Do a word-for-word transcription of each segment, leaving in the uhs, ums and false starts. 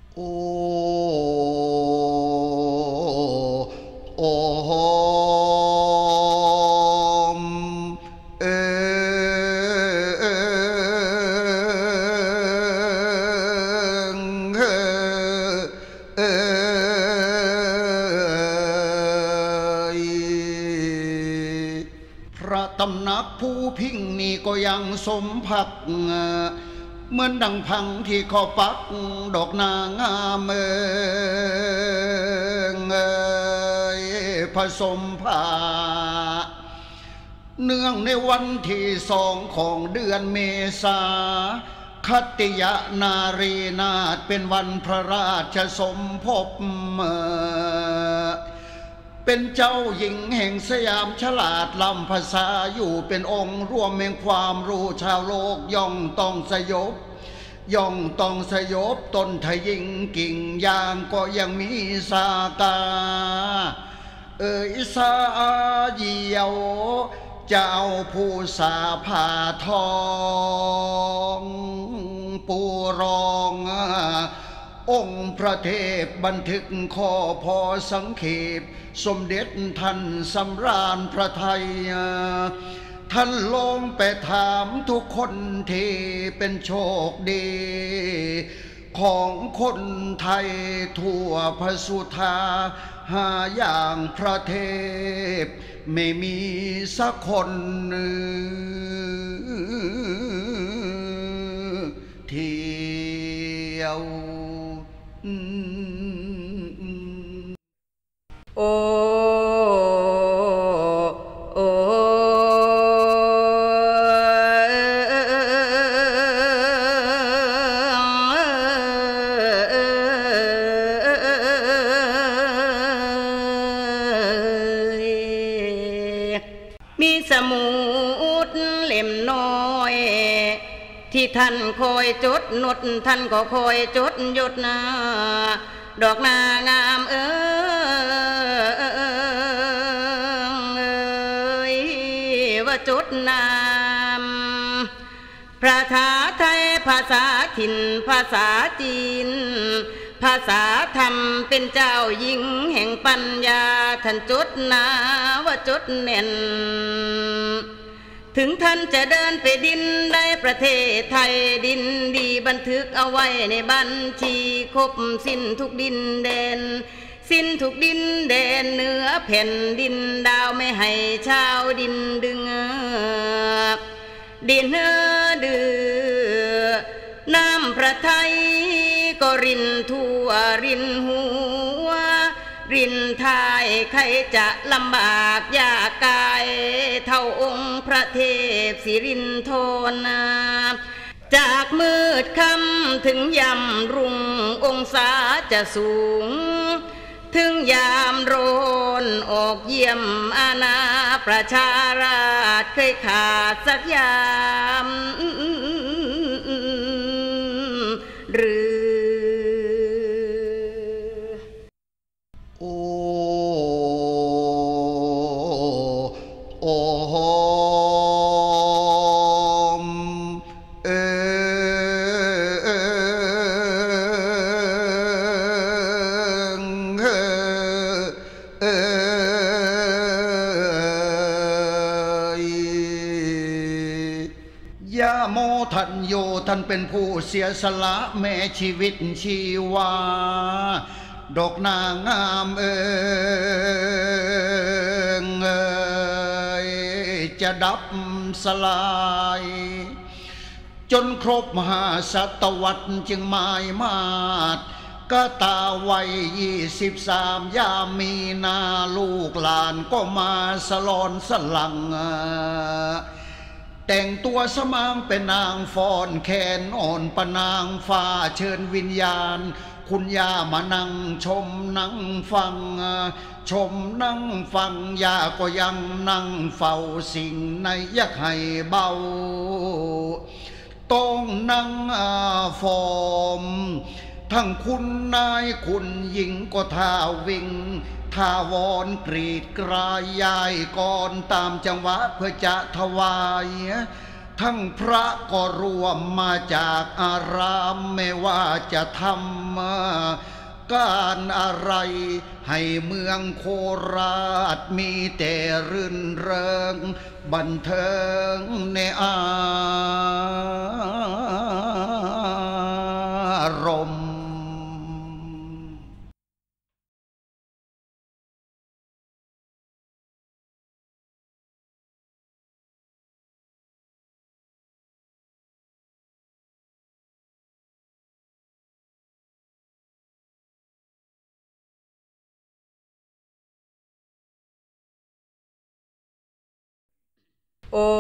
โอ้โอ้โหเอเอเอพระตำหนักผู้พิงนี่ก็ยังสมภักเหมือนดังพังที่ขอปักดอกนางามเมืองผสมผ้าเนื่องในวันที่สองของเดือนเมษาคติยนารีนาถเป็นวันพระราชสมภพเป็นเจ้าหญิงแห่งสยามฉลาดล้ำภาษาอยู่เป็นองค์รวมแห่งความรู้ชาวโลกย่อมต้องสยบย่อมต้องสยบตนทยิงกิ่งยางก็ยังมีสากาเอ่ยสาเยียวเจ้าผู้สาผ่าทองปูรององค์พระเทพบันทึกข้อพอสังเขปสมเด็จท่านสำราญพระไทยท่านลงไปถามทุกคนที่เป็นโชคดีของคนไทยทั่วพระสุธาหาอย่างพระเทพไม่มีสักคนเที่ยวโอ้โอ้มีสมุดเล่มน้อยที่ท่านคอยจดนดท่านก็คอยจดหยดนาดอกนางามเอ้ยว่าจดนามภาษาไทยภาษาถิ่นภาษาจีนภาษาธรรมเป็นเจ้าหญิงแห่งปัญญาท่านจดนาว่าจดแน่นถึงท่านจะเดินไปดินได้ประเทศไทยดินดีบันทึกเอาไว้ในบัญชีครบสิ้นทุกดินแดนสิ้นทุกดินแดนเหนือแผ่นดินดาวไม่ให้ชาวดินดึงดินเนื้อดื้อน้ำพระไทยก็รินทั่วรินหัวรินทายใครจะลำบากยากกายเท่าองค์พระเทพสิรินธรจากมืดค่ำถึงยำรุ่งองศาจะสูงถึงยามโรนออกเยี่ยมอาณาประชาราชเคยขาดสักยามหรือโอ้โอ้โหเอเอเอยาโมทันโยท่านเป็นผู้เสียสละแม่ชีวิตชีวาดอกนางามเอ่ยจะดับสลายจนครบห้าศตวรรษจึงหมายมาดก็ตาวัยยี่สิบสามยามมีนาลูกหลานก็มาสลอนสลังแต่งตัวสมางเป็นนางฟ้อนแขนอ่อนปนางฟ้าเชิญวิญญาณคุณย่ามานั่งชมนั่งฟังชมนั่งฟังย่าก็ยังนั่งเฝ้าสิ่งในยักให้เบาต้องนั่งฟอมทั้งคุณนายคุณหญิงก็ท่าวิ่งท่าวอนกรีดกรายยายก่อนตามจังหวะเพื่อจะถวายถทั้งพระก็รวมมาจากอารามไม่ว่าจะทำการอะไรให้เมืองโคราชมีแต่รื่นเริงบันเทิงในอารมณ์โอ้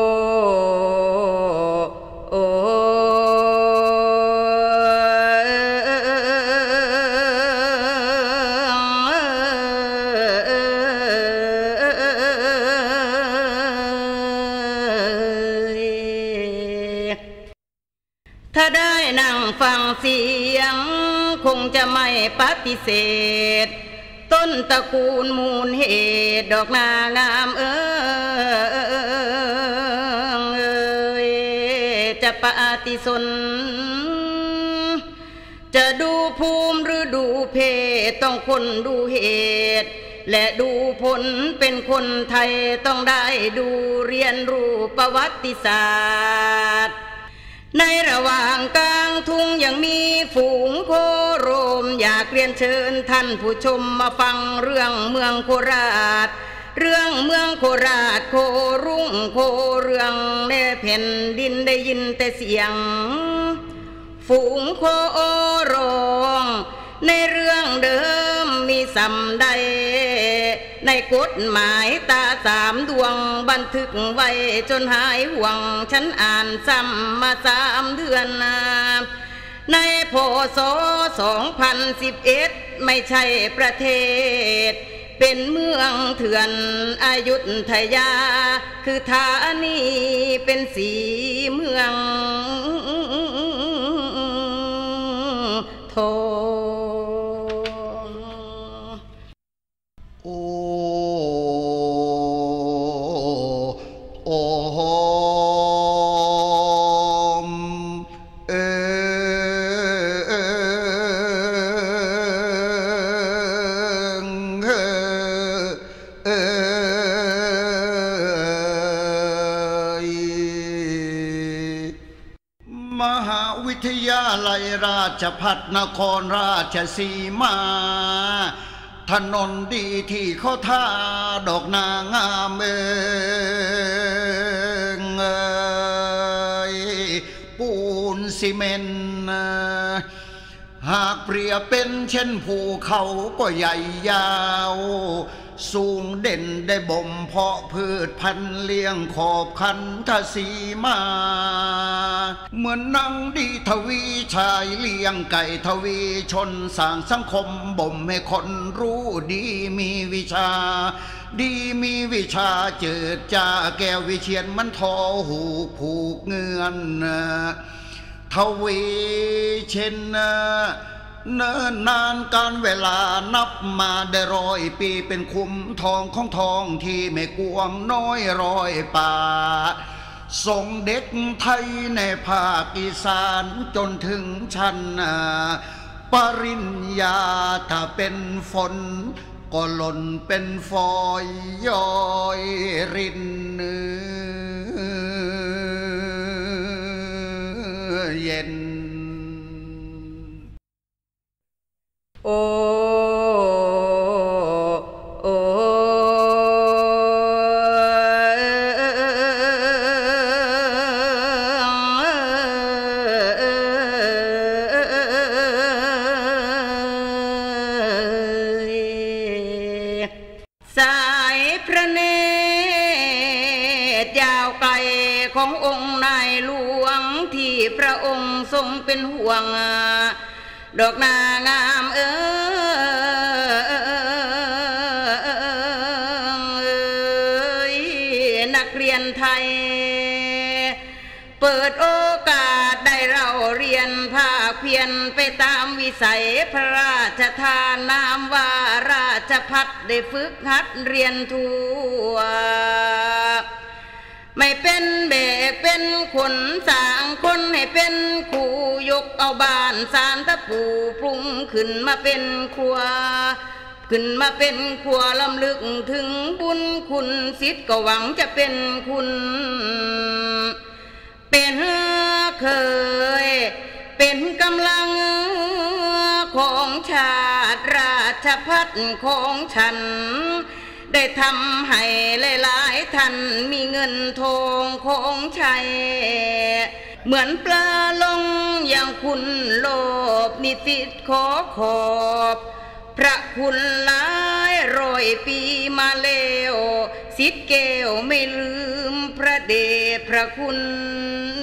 โอ้ถ้าได้นั่งฟังเสียงคงจะไม่ปฏิเสธต้นตระกูลมูลเหตุดอกนางามเอ้ยจะปฏิสนจะดูภูมิหรือดูเพศต้องคนดูเหตุและดูผลเป็นคนไทยต้องได้ดูเรียนรู้ประวัติศาสตร์ในระหว่างกลางทุ่งยังมีฝูงโคโรมอยากเรียนเชิญท่านผู้ชมมาฟังเรื่องเมืองโคราชเรื่องเมืองโคราชโครุ่งโคเรืองในแผ่นดินได้ยินแต่เสียงฝูงโคร้องในเรื่องเดิมมีสำใดในกฎหมายตาสามดวงบันทึกไว้จนหายห่วงฉันอ่านซ้ำมาสามเดือนในพ.ศ. สองพันสิบเอ็ดไม่ใช่ประเทศเป็นเมืองเถื่อนอยุธยาคือธานีเป็นสีเมืองทองโอ้โอ้เอเอเอมหาวิทยาลัยราชภัฏนครราชสีมาถนนดีที่เขาท่าดอกนางามเองเอยปูนซีเมนต์หากเปรียบเป็นเช่นภูเขาก็ใหญ่ยาวสูงเด่นได้บ่มเพาะพืชพันธุ์เลี้ยงขอบคันทศีมาเหมือนนังดีทวีชายเลี้ยงไก่ทวีชนสร้างสังคมบ่มให้คนรู้ดีมีวิชาดีมีวิชาเจิดจ้าแก้ววิเชียรมันทอหูผูกเงื่อนทวีเช่นเนิ่นนานการเวลานับมาได้ร้อยปีเป็นคุ้มทองของทองที่ไม่กวงน้อยร้อยป่าส่งเด็กไทยในภาคอีสานจนถึงชั้นปริญญาถ้าเป็นฝนก็หล่นเป็นฟอยย้อยรินเย็นโอ้โอ้สายพระเนตรยาวไกลขององค์นายหลวงที่พระองค์ทรงเป็นห่วงดอกนางามเอ้ยนักเรียนไทยเปิดโอกาสได้เราเรียนภาคเพียรไปตามวิสัยพระราชทานนามว่าราชภัฏได้ฝึกหัดเรียนทั่วไม่เป็นเบกเป็นคนสร้างคนให้เป็นคู่ยกเอาบ้านสารตะปูปรุงขึ้นมาเป็นครัวขึ้นมาเป็นครัวลำลึกถึงบุญคุณสิทธิ์ก็หวังจะเป็นคุณเป็นเคยเป็นกำลังของชาติราชพัฒน์ของฉันได้ทำให้หลายๆท่านมีเงินทองของใช้เหมือนปลาลงอย่างคุณโลภนิสิตขอขอบพระคุณหลายร้อยปีมาแล้วสิทธิ์แก้วไม่ลืมพระเดชพระคุณ